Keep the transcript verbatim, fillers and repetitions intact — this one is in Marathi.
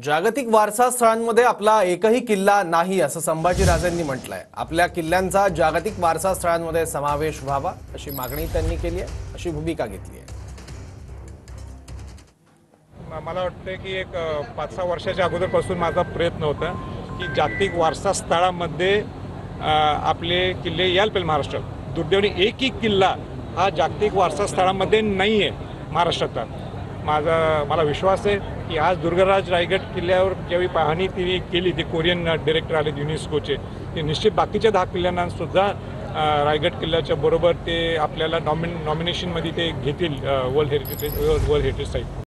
जागतिक वारसा स्थळांमध्ये आपला एकही किल्ला नाही असं संभाजीराजेंनी म्हटलंय। आपल्या किल्ल्यांचा जागतिक वारसा स्थळांमध्ये समावेश व्हावा अशी मागणी त्यांनी केली आहे, अशी भूमिका घेतली आहे। मला वाटतं की एक पाच सहा वर्षाच्या अगोदरपासून माझा प्रयत्न होता की जागतिक वारसा स्थळांमध्ये आपले किल्ले यायला पाहिजे। महाराष्ट्रात दुर्दैवाने एकही किल्ला हा जागतिक वारसा स्थळांमध्ये नाही आहे महाराष्ट्रात। माझा मला विश्वास आहे की आज दुर्गराज रायगड किल्ल्यावर ज्यावेळी पाहणी तिने केली, ते कोरियन डायरेक्टर आले युनेस्कोचे, ते निश्चित बाकीच्या दहा किल्ल्यांना सुद्धा रायगड किल्ल्याच्या बरोबर ते आपल्याला नॉमिन नॉमिनेशनमध्ये ते घेतील world heritage world heritage site.